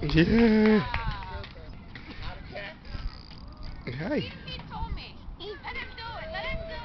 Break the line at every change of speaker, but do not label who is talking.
Yeah. Hey.
He told me. Let him do it. Let him do